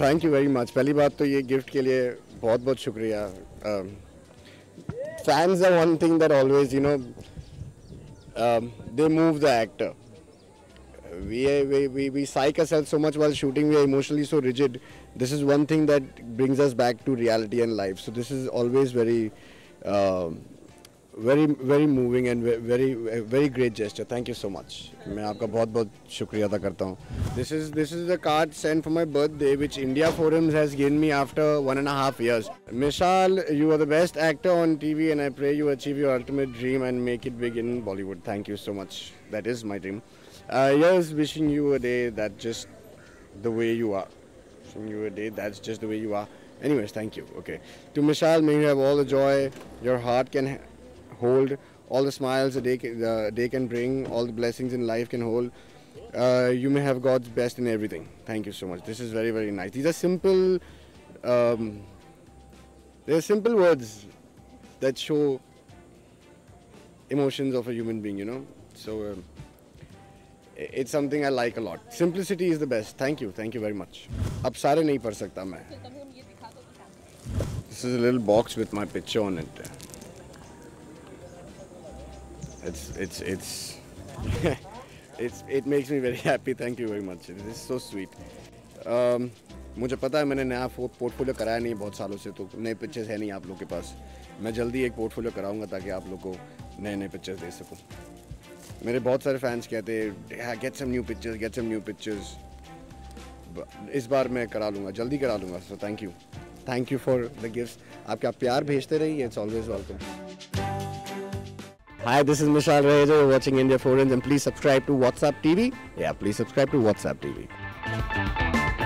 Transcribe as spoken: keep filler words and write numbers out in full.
Thank you very much. पहली बात तो ये गिफ्ट के लिए बहुत बहुत शुक्रिया। Fans are one thing that always you know they move the actor. We, we, we, we psych ourselves so much while shooting, we are emotionally so rigid. This is one thing that brings us back to reality and life. So this is always very, uh, very, very moving and very, very great gesture. Thank you so much. मैं आपका बहुत बहुत शुक्रिया अदा करता हूँ. This is this is a card sent for my birthday, which India Forums has given me after one and a half years. Mishal, you are the best actor on T V, and I pray you achieve your ultimate dream and make it big in Bollywood. Thank you so much. That is my dream. Uh, yes, wishing you a day that just the way you are. Wishing you a day that's just the way you are. Anyways, thank you. Okay. To Mishal, may you have all the joy your heart can hold, all the smiles the day can, the day can bring, all the blessings in life can hold. Uh, you may have God's best in everything. Thank you so much. This is very, very nice. These are simple, um, they're simple words that show emotions of a human being, you know. So. Um, It's something I like a lot. Simplicity is the best. Thank you. Thank you very much. अब सारे नहीं पढ़ सकता मैं. This is a little box with my picture on it. It's it's it's it's it makes me very happy. Thank you very much. This is so sweet. Um, मुझे पता है मैंने नया पोर्टफोलियो कराया नहीं बहुत सालों से, तो नए पिक्चर्स है नहीं आप लोग के पास. मैं जल्दी एक पोर्टफोलियो कराऊंगा ताकि आप लोग को नए नए पिक्चर्स दे सकूं. मेरे बहुत सारे फैंस कहते हैं get some new pictures get some new pictures. इस बार मैं करा लूँगा, जल्दी करा लूँगा. So thank you thank you for the gifts. आपका प्यार भेजते रहिए. It's always welcome. Hi, this is Mishal Raheja. You are watching India Forums and please subscribe to WhatsApp TV. या please subscribe to WhatsApp TV.